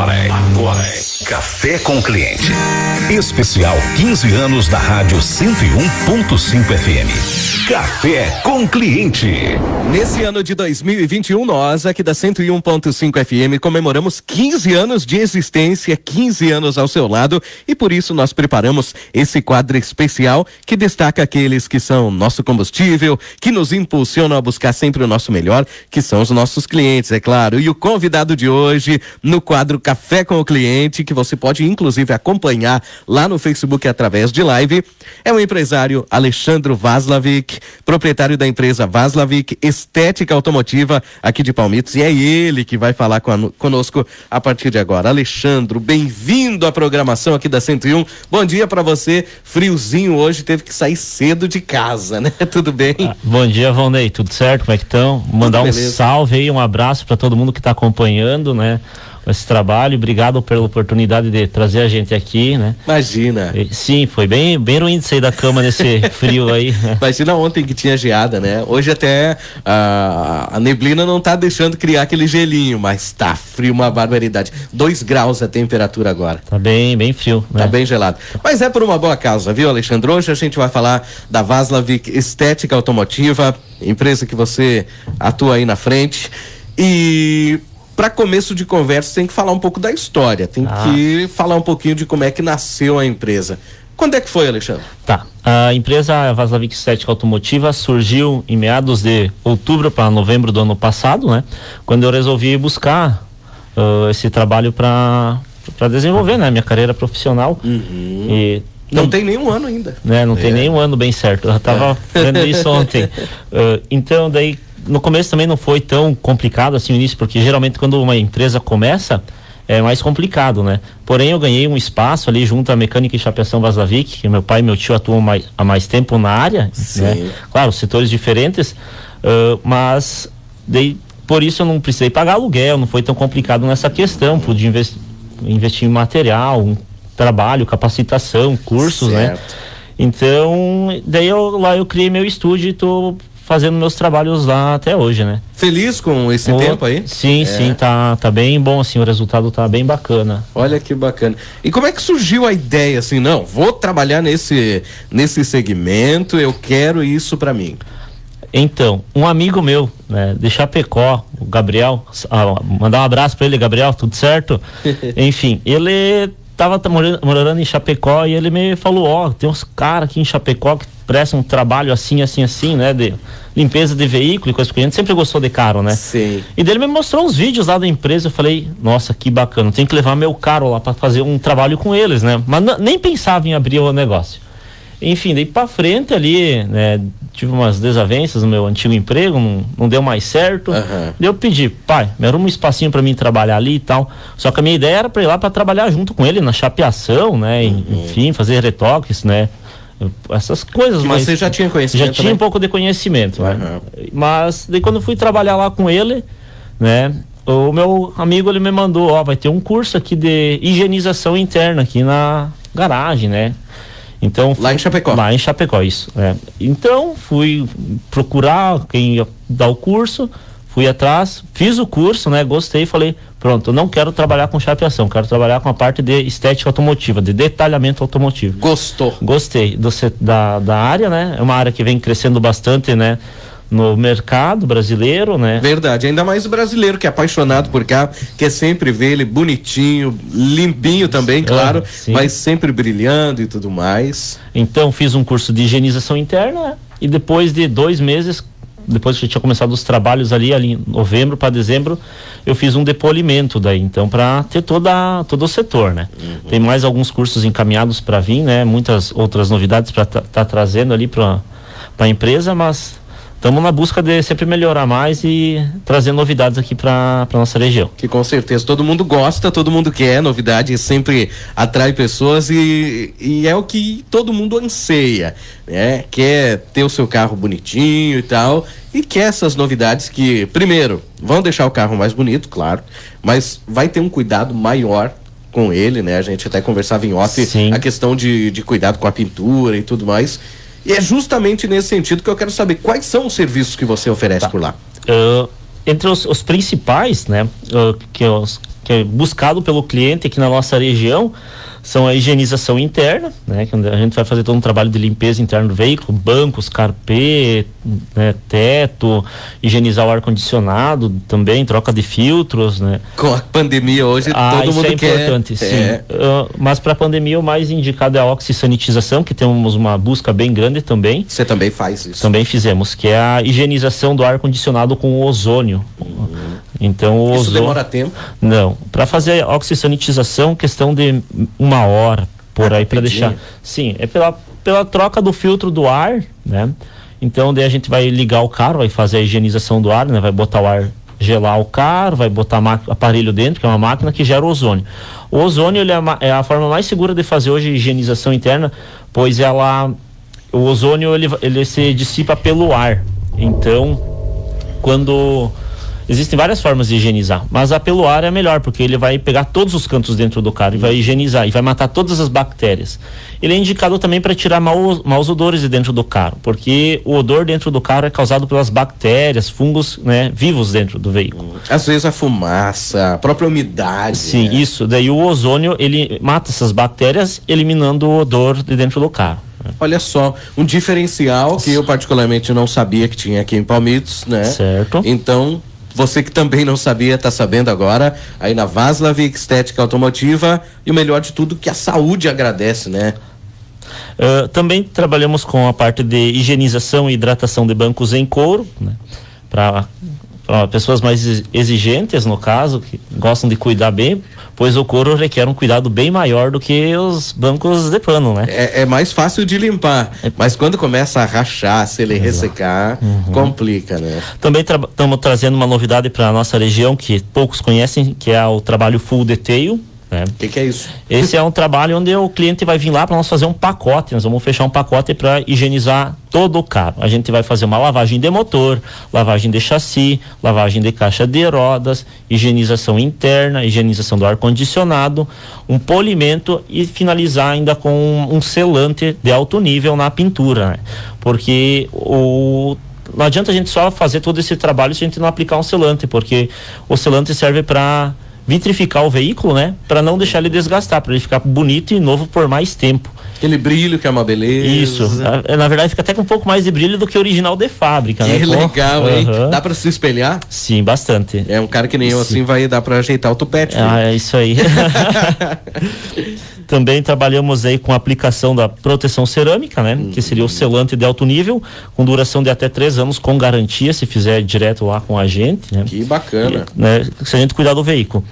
Agora é Café com o Cliente. Especial 15 anos da Rádio 101.5 FM. Café com o Cliente. Nesse ano de 2021, nós aqui da 101.5 FM comemoramos 15 anos de existência, 15 anos ao seu lado, e por isso nós preparamos esse quadro especial que destaca aqueles que são nosso combustível, que nos impulsionam a buscar sempre o nosso melhor, que são os nossos clientes, é claro. E o convidado de hoje no quadro Café com o Cliente, que você pode inclusive acompanhar lá no Facebook através de live, é o empresário Alexandro Vaslavic, proprietário da empresa Vaslavic Estética Automotiva aqui de Palmitos, e é ele que vai falar conosco a partir de agora. Alexandro, bem-vindo à programação aqui da 101. Bom dia pra você. Friozinho hoje, teve que sair cedo de casa, né? Tudo bem? Bom dia, Valnei, tudo certo? Como é que estão? Mandar um salve aí, um abraço para todo mundo que está acompanhando, né? Esse trabalho, obrigado pela oportunidade de trazer a gente aqui, né? Imagina. Sim, foi bem ruim de sair da cama nesse frio aí. Imagina ontem que tinha geada, né? Hoje até a neblina não tá deixando criar aquele gelinho, mas tá frio, uma barbaridade. 2 graus a temperatura agora. Tá bem frio, né? Tá bem gelado. Mas é por uma boa causa, viu, Alexandre? Hoje a gente vai falar da Vaslavic Estética Automotiva, empresa que você atua aí na frente. E para começo de conversa, tem que falar um pouco da história, tem que falar um pouquinho de como é que nasceu a empresa. Quando é que foi, Alexandre? Tá, a empresa Vaslavic Estética Automotiva surgiu em meados de outubro para novembro do ano passado, né? Quando eu resolvi buscar esse trabalho para desenvolver, né? Minha carreira profissional. E não tem nenhum ano ainda. Né? Não tem nenhum ano, bem certo. Eu tava vendo isso ontem. Então, daí, no começo também não foi tão complicado assim o início, porque geralmente quando uma empresa começa é mais complicado, né? Porém eu ganhei um espaço ali junto à Mecânica e Chapeação Vaslavic, que meu pai e meu tio atuam há mais tempo na área, né? Claro, setores diferentes, mas daí, por isso eu não precisei pagar aluguel, não foi tão complicado nessa questão, pude investir em material, um trabalho, capacitação, cursos, né? Então, daí eu criei meu estúdio e tô fazendo meus trabalhos lá até hoje, né? Feliz com esse tempo aí? Sim, tá bem bom, assim, o resultado tá bem bacana. Olha que bacana. E como é que surgiu a ideia, assim, não, vou trabalhar nesse segmento, eu quero isso pra mim? Então, um amigo meu, né, de Chapecó, o Gabriel, mandar um abraço pra ele, Gabriel, tudo certo? Enfim, ele tava morando em Chapecó e ele me falou, tem uns caras aqui em Chapecó que prestam um trabalho assim, né, de limpeza de veículo e coisa, porque a gente sempre gostou de carro, né? Sim. E daí ele me mostrou uns vídeos lá da empresa, eu falei, nossa, que bacana, tem que levar meu carro lá para fazer um trabalho com eles, né? Mas nem pensava em abrir o negócio. Enfim, daí pra frente ali, né, tive umas desavenças no meu antigo emprego, não deu mais certo. Daí eu pedi, pai, me arruma um espacinho pra mim trabalhar ali e tal. Só que a minha ideia era pra ir lá pra trabalhar junto com ele na chapeação, né, enfim, fazer retoques, né, essas coisas. Mas você já tinha conhecimento? Já tinha um pouco de conhecimento, né? Mas daí quando eu fui trabalhar lá com ele, né, o meu amigo, ele me mandou, vai ter um curso aqui de higienização interna aqui na garagem, né? Então, lá em Chapecó? Lá em Chapecó, isso. Então, fui procurar quem ia dar o curso, fui atrás, fiz o curso, né? Gostei, falei, pronto, eu não quero trabalhar com chapeação, quero trabalhar com a parte de estética automotiva, de detalhamento automotivo. Gostou? Gostei da área, né? É uma área que vem crescendo bastante, né? No mercado brasileiro, né? Verdade, ainda mais o brasileiro que é apaixonado por carro, quer sempre ver ele bonitinho, limpinho também, claro, mas sempre brilhando e tudo mais. Então fiz um curso de higienização interna, né? E depois de 2 meses, depois que eu tinha começado os trabalhos ali em novembro para dezembro, eu fiz um depolimento daí, então para ter todo o setor, né? Tem mais alguns cursos encaminhados para vir, né? Muitas outras novidades para tá trazendo ali para a empresa, mas estamos na busca de sempre melhorar mais e trazer novidades aqui para nossa região. Que com certeza todo mundo gosta, todo mundo quer novidade, sempre atrai pessoas e é o que todo mundo anseia, né? Quer ter o seu carro bonitinho e tal, e quer essas novidades que, primeiro, vão deixar o carro mais bonito, claro, mas vai ter um cuidado maior com ele, né? A gente até conversava em off, a questão de cuidado com a pintura e tudo mais. E é justamente nesse sentido que eu quero saber quais são os serviços que você oferece por lá. Entre os principais, né, que que é buscado pelo cliente aqui na nossa região são a higienização interna, né? Que a gente vai fazer todo um trabalho de limpeza interna do veículo, bancos, carpê, né? Teto, higienizar o ar-condicionado também, troca de filtros, né? Com a pandemia hoje, todo mundo quer. É importante, sim. Mas para a pandemia o mais indicado é a oxissanitização, que temos uma busca bem grande também. Você também faz isso? Também fizemos, que é a higienização do ar-condicionado com ozônio. Então, o Isso ozônio... demora tempo? Não. Para fazer a oxissanitização, questão de 1 hora por aí, para deixar. Sim, é pela troca do filtro do ar, né? Então, daí a gente vai ligar o carro, vai fazer a higienização do ar, né? Vai botar o ar, gelar o carro, vai botar aparelho dentro, que é uma máquina que gera o ozônio. O ozônio, ele é a forma mais segura de fazer hoje a higienização interna, pois o ozônio, ele se dissipa pelo ar. Então, existem várias formas de higienizar, mas a pelo ar é a melhor, porque ele vai pegar todos os cantos dentro do carro e vai higienizar, e vai matar todas as bactérias. Ele é indicado também para tirar maus odores de dentro do carro, porque o odor dentro do carro é causado pelas bactérias, fungos, né, vivos dentro do veículo. Às vezes a fumaça, a própria umidade. Sim, né? Isso. Daí o ozônio, ele mata essas bactérias, eliminando o odor de dentro do carro. Olha só, um diferencial que eu particularmente não sabia que tinha aqui em Palmitos, né? Certo. Então, você que também não sabia, está sabendo agora, aí na Vaslavic Estética Automotiva, e o melhor de tudo, que a saúde agradece, né? Também trabalhamos com a parte de higienização e hidratação de bancos em couro, né? Para pessoas mais exigentes, no caso, que gostam de cuidar bem, pois o couro requer um cuidado bem maior do que os bancos de pano, né? É mais fácil de limpar, mas quando começa a rachar, se ele ressecar, complica, né? Também estamos trazendo uma novidade para a nossa região que poucos conhecem, que é o trabalho full detail. O que é isso? Esse é um trabalho onde o cliente vai vir lá para nós fazer um pacote. Nós vamos fechar um pacote para higienizar todo o carro. A gente vai fazer uma lavagem de motor, lavagem de chassi, lavagem de caixa de rodas, higienização interna, higienização do ar-condicionado, um polimento e finalizar ainda com um selante de alto nível na pintura, né? Porque não adianta a gente só fazer todo esse trabalho se a gente não aplicar um selante, porque o selante serve para vitrificar o veículo, né? Para não deixar ele desgastar, para ele ficar bonito e novo por mais tempo. Aquele brilho que é uma beleza. Isso. Na verdade fica até com um pouco mais de brilho do que o original de fábrica, né? Que legal, hein? Dá para se espelhar? Sim, bastante. É um cara que nem eu assim vai dar para ajeitar o tupete. É isso aí. Também trabalhamos aí com a aplicação da proteção cerâmica, né? Que seria o selante de alto nível, com duração de até 3 anos, com garantia, se fizer direto lá com a gente, né? Que bacana. Né? Se a gente cuidar do veículo.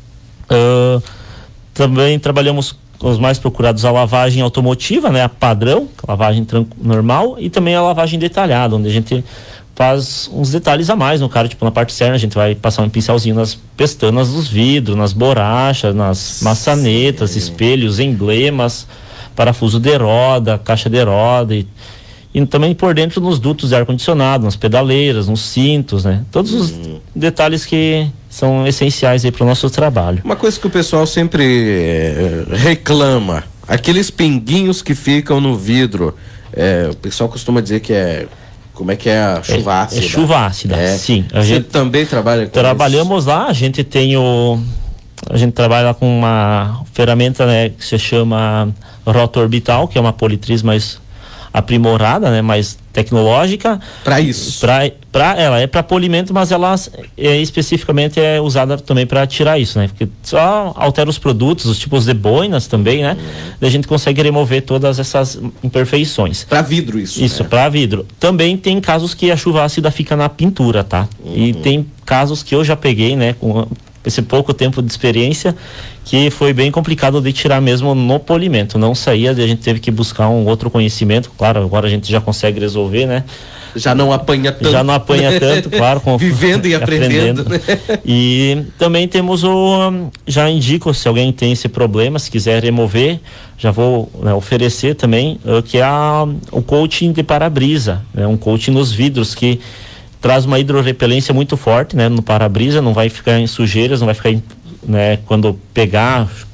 Também trabalhamos com os mais procurados a lavagem automotiva, né? A padrão, lavagem normal, e também a lavagem detalhada, onde a gente faz uns detalhes a mais no carro, tipo na parte externa a gente vai passar um pincelzinho nas pestanas dos vidros, nas borrachas, nas maçanetas, espelhos, emblemas, parafuso de roda, caixa de roda e também por dentro nos dutos de ar-condicionado, nas pedaleiras, nos cintos, né? Todos os detalhes que são essenciais aí para o nosso trabalho. Uma coisa que o pessoal sempre reclama, aqueles pinguinhos que ficam no vidro, o pessoal costuma dizer que como é que é a chuva ácida? É chuva ácida, sim. Você também trabalha com Trabalhamos isso? Lá, a gente trabalha com uma ferramenta, né, que se chama rota orbital, que é uma politriz mais aprimorada, né, mais tecnológica. Para isso? Ela é para polimento, mas ela especificamente é usada também para tirar isso, né? Porque só altera os produtos, os tipos de boinas também, né? Daí a gente consegue remover todas essas imperfeições. Para vidro isso? Isso, né? para vidro. Também tem casos que a chuva ácida fica na pintura, tá? E tem casos que eu já peguei, né? Com esse pouco tempo de experiência, que foi bem complicado de tirar mesmo no polimento, não saía, a gente teve que buscar um outro conhecimento, claro, agora a gente já consegue resolver, né? Já não apanha tanto. Já não apanha tanto, claro. Vivendo e aprendendo. Né? E também temos já indico, se alguém tem esse problema, se quiser remover, já vou, né, oferecer também, que é o coating de para-brisa, né? Um coating nos vidros que traz uma hidrorrepelência muito forte, né, no para-brisa, não vai ficar em sujeiras, não vai ficar, né, quando pegar,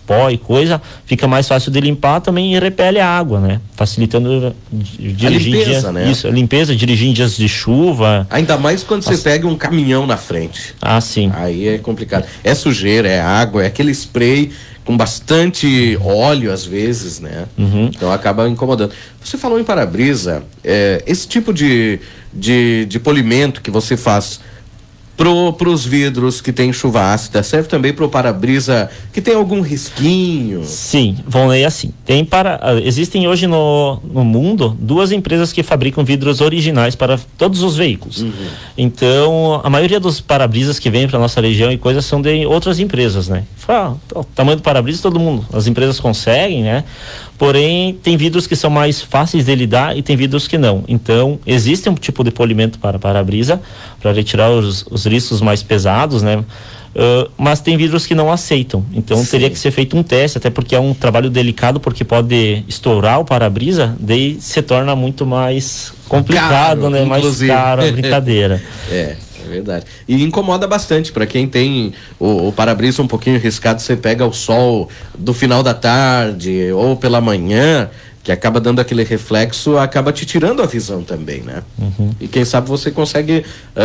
pó e coisa, fica mais fácil de limpar também e repele a água, né? Facilitando dirigir limpeza, né? Isso, a limpeza, dirigir em dias de chuva. Ainda mais quando você pega um caminhão na frente. Ah, sim. Aí é complicado. É sujeira, é água, é aquele spray com bastante óleo às vezes, né? Então acaba incomodando. Você falou em para-brisa, esse tipo de polimento que você faz pros vidros que tem chuva ácida, serve também pro para-brisa que tem algum risquinho? Sim, vão ler assim. Existem hoje no mundo 2 empresas que fabricam vidros originais para todos os veículos. Então, a maioria dos para-brisas que vêm para nossa região e coisas são de outras empresas, né? O tamanho do para-brisa todo mundo, as empresas conseguem, né? Porém, tem vidros que são mais fáceis de lidar e tem vidros que não. Então, existe um tipo de polimento para para-brisa, para retirar os riscos mais pesados, né? Mas tem vidros que não aceitam. Então, teria que ser feito um teste, até porque é um trabalho delicado, porque pode estourar o para-brisa, daí se torna muito mais complicado, caro, né? Mais caro a brincadeira. É verdade. E incomoda bastante para quem tem o para-brisa um pouquinho riscado, você pega o sol do final da tarde ou pela manhã, que acaba dando aquele reflexo, acaba te tirando a visão também, né? E quem sabe você consegue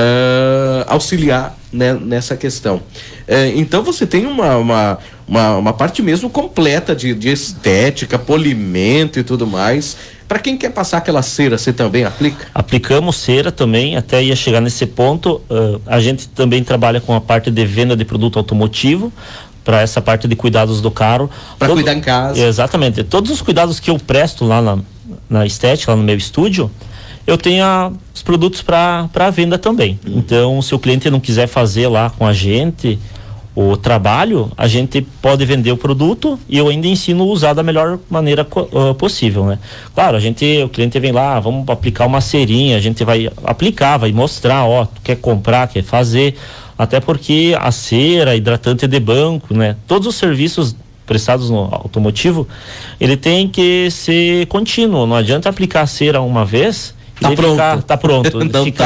auxiliar, né, nessa questão. Então você tem uma parte mesmo completa de estética, polimento e tudo mais. Para quem quer passar aquela cera, você também aplica? Aplicamos cera também, até ia chegar nesse ponto. A gente também trabalha com a parte de venda de produto automotivo, para essa parte de cuidados do carro. Para cuidar em casa. Exatamente. Todos os cuidados que eu presto lá na estética, lá no meu estúdio, eu tenho os produtos para venda também. Então, se o cliente não quiser fazer lá com a gente o trabalho, a gente pode vender o produto e eu ainda ensino a usar da melhor maneira possível, né? Claro, o cliente vem lá, vamos aplicar uma cerinha, a gente vai aplicar, vai mostrar, tu quer comprar, quer fazer, até porque a cera, hidratante de banco, né? Todos os serviços prestados no automotivo, ele tem que ser contínuo, não adianta aplicar a cera uma vez tá pronto.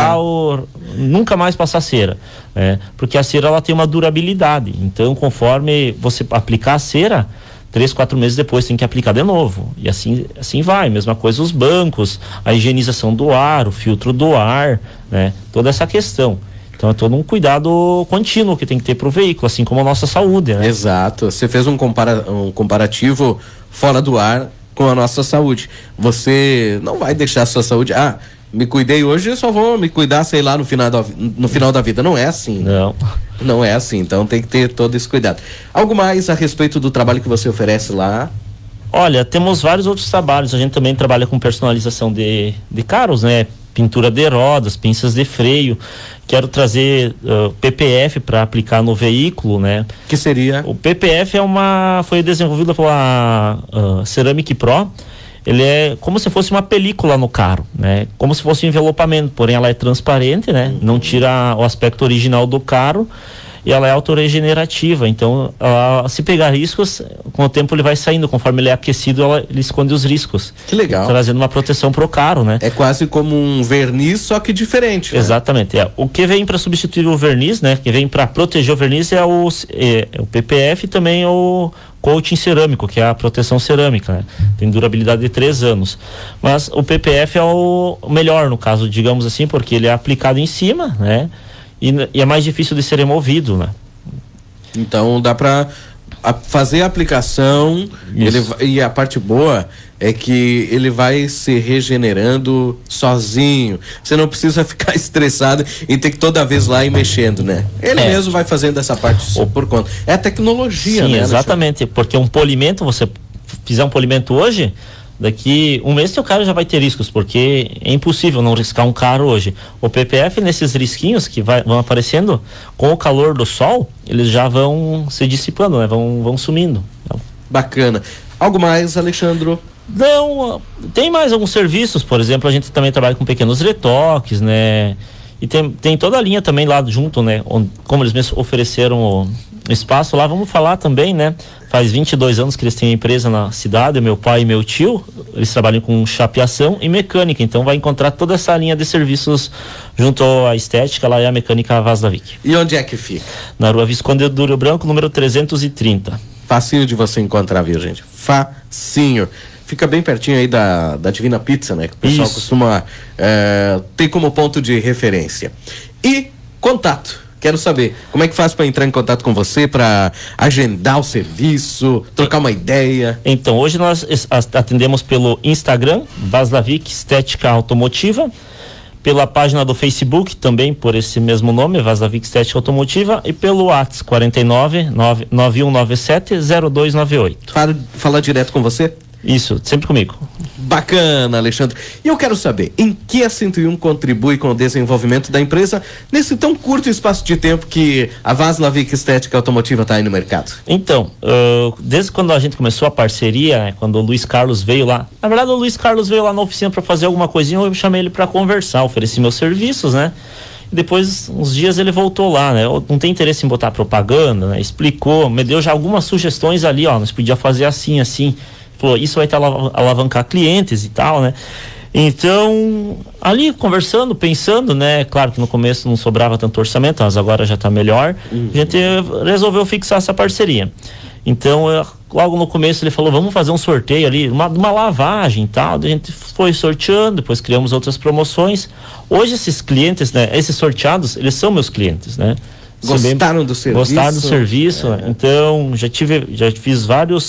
Nunca mais passar cera, porque a cera ela tem uma durabilidade. Então, conforme você aplicar a cera, 3, 4 meses depois tem que aplicar de novo. E assim vai. Mesma coisa os bancos, a higienização do ar, o filtro do ar, né? Toda essa questão. Então é todo um cuidado contínuo que tem que ter para o veículo, assim como a nossa saúde, né? Exato. Você fez um comparativo fora do ar com a nossa saúde. Você não vai deixar a sua saúde, me cuidei hoje, eu só vou me cuidar, sei lá, no final da vida. Não é assim. Não é assim, então tem que ter todo esse cuidado. Algo mais a respeito do trabalho que você oferece lá? Olha, temos vários outros trabalhos. A gente também trabalha com personalização de carros, né? Pintura de rodas, pinças de freio. Quero trazer PPF para aplicar no veículo, né? Que seria? O PPF foi desenvolvido pela Ceramic Pro. Ele é como se fosse uma película no carro, né? Como se fosse um envelopamento, porém ela é transparente, né? Não tira o aspecto original do carro. E ela é autorregenerativa, então se pegar riscos, com o tempo ele vai saindo, conforme ele é aquecido, ele esconde os riscos. Que legal. Trazendo uma proteção pro carro, né? É quase como um verniz, só que diferente, né? Exatamente. O que vem para substituir o verniz, né? Que vem para proteger o verniz é o PPF e também o coating cerâmico, que é a proteção cerâmica, né? Tem durabilidade de 3 anos. Mas o PPF é o melhor no caso, digamos assim, porque ele é aplicado em cima, né? E é mais difícil de ser removido, né? Então dá para fazer a aplicação, e a parte boa é que ele vai se regenerando sozinho. Você não precisa ficar estressado e ter que toda vez lá ir mexendo, né? Ele mesmo vai fazendo essa parte por conta. É a tecnologia, sim, né? Exatamente, porque um polimento, você fizer um polimento hoje, daqui um mês seu carro já vai ter riscos, porque é impossível não riscar um carro hoje. O PPF, nesses risquinhos que vão aparecendo, com o calor do sol, eles já vão se dissipando, né? Vão sumindo. Bacana. Algo mais, Alexandro? Não, tem mais alguns serviços, por exemplo, a gente também trabalha com pequenos retoques, né? E tem toda a linha também lá junto, né? Como eles mesmos ofereceram o espaço lá, vamos falar também, né? Faz 22 anos que eles têm uma empresa na cidade, meu pai e meu tio, eles trabalham com chapeação e mecânica, então vai encontrar toda essa linha de serviços junto à estética, lá é a mecânica Vaz da Vic. E onde é que fica? Na rua Visconde de Ouro Branco, número 330. Facinho de você encontrar, viu, gente? Facinho. Fica bem pertinho aí da Divina Pizza, né? Que o pessoal costuma ter como ponto de referência. E contato. Quero saber, como é que faz para entrar em contato com você, para agendar o serviço, trocar uma ideia? Então, hoje nós atendemos pelo Instagram, Vaslavic Estética Automotiva, pela página do Facebook, também por esse mesmo nome, Vaslavic Estética Automotiva, e pelo WhatsApp 4991970298. Fala direto com você? Isso, sempre comigo. Bacana, Alexandre. E eu quero saber, em que a 101 contribui com o desenvolvimento da empresa nesse tão curto espaço de tempo que a Vaslavic Estética Automotiva está aí no mercado? Então, desde quando a gente começou a parceria, né, quando o Luiz Carlos veio lá, na verdade o Luiz Carlos veio lá na oficina para fazer alguma coisinha, eu chamei ele para conversar, ofereci meus serviços, né? E depois, uns dias ele voltou lá, né? Eu não tem interesse em botar propaganda, né? Explicou, me deu já algumas sugestões ali, ó, nós podia fazer assim, assim. Falou, isso vai alavancar clientes e tal, né? Então, ali conversando, pensando, né? Claro que no começo não sobrava tanto orçamento, mas agora já está melhor. A gente resolveu fixar essa parceria. Então, logo no começo ele falou, vamos fazer um sorteio ali, uma lavagem e tal. A gente foi sorteando, depois criamos outras promoções. Hoje esses clientes, né? Esses sorteados, eles são meus clientes, né? Gostaram do serviço? Gostaram do serviço. Então, já fiz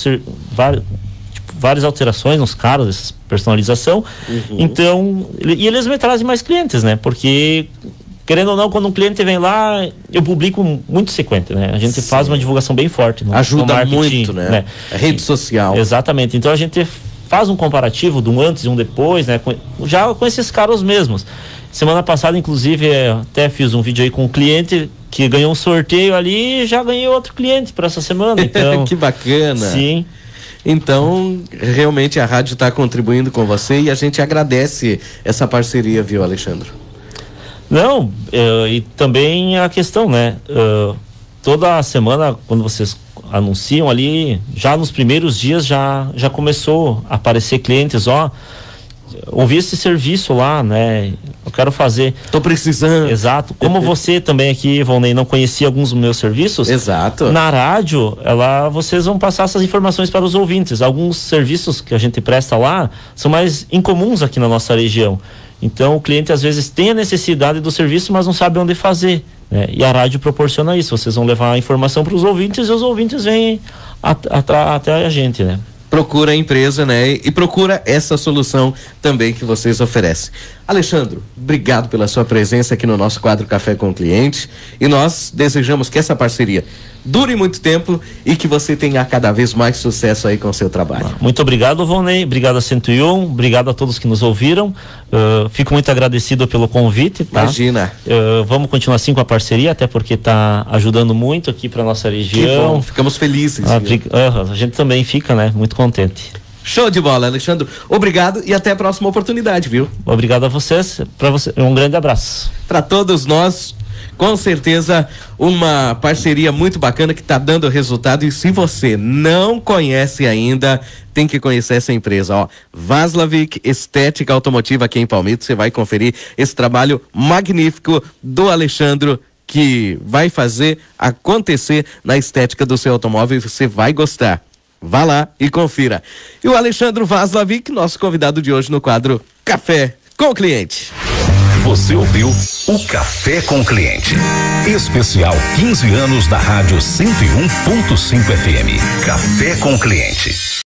várias alterações nos carros, essa personalização. Então, e eles me trazem mais clientes, né? Porque, querendo ou não, quando um cliente vem lá, eu publico muito sequente, né? A gente faz uma divulgação bem forte ajuda no marketing, muito, né? A rede social. Exatamente. Então a gente faz um comparativo de um antes e um depois, né? Já com esses carros mesmos. Semana passada, inclusive, até fiz um vídeo aí com um cliente que ganhou um sorteio ali e já ganhei outro cliente para essa semana. Então, que bacana. Sim. Então, realmente a rádio está contribuindo com você e a gente agradece essa parceria, viu, Alexandre? Não, e também a questão, né? Toda semana, quando vocês anunciam ali, já nos primeiros dias já começou a aparecer clientes, ouvi esse serviço lá, né? Eu quero fazer. Tô precisando. Exato. Como você também aqui, Volney, não conhecia alguns dos meus serviços. Exato. Na rádio, vocês vão passar essas informações para os ouvintes. Alguns serviços que a gente presta lá são mais incomuns aqui na nossa região. Então, o cliente às vezes tem a necessidade do serviço, mas não sabe onde fazer, né? E a rádio proporciona isso. Vocês vão levar a informação para os ouvintes e os ouvintes vêm até a gente, né? Procura a empresa, né? E procura essa solução também que vocês oferecem. Alexandre, obrigado pela sua presença aqui no nosso quadro Café com o Cliente, e nós desejamos que essa parceria dure muito tempo e que você tenha cada vez mais sucesso aí com o seu trabalho. Muito obrigado, Volney, obrigado a 101, obrigado a todos que nos ouviram, fico muito agradecido pelo convite, tá? Imagina. Vamos continuar assim com a parceria, até porque está ajudando muito aqui para nossa região. Que bom, ficamos felizes. A gente também fica, né, muito contente. Show de bola, Alexandre. Obrigado e até a próxima oportunidade, viu? Obrigado a vocês. Para você, um grande abraço. Para todos nós, com certeza, uma parceria muito bacana que está dando resultado. E se você não conhece ainda, tem que conhecer essa empresa, Vaslavic Estética Automotiva aqui em Palmito. Você vai conferir esse trabalho magnífico do Alexandre, que vai fazer acontecer na estética do seu automóvel, e você vai gostar. Vá lá e confira. E o Alexandre Vaslavic, nosso convidado de hoje no quadro Café com o Cliente. Você ouviu o Café com o Cliente. Especial 15 anos da Rádio 101.5 FM. Café com o Cliente.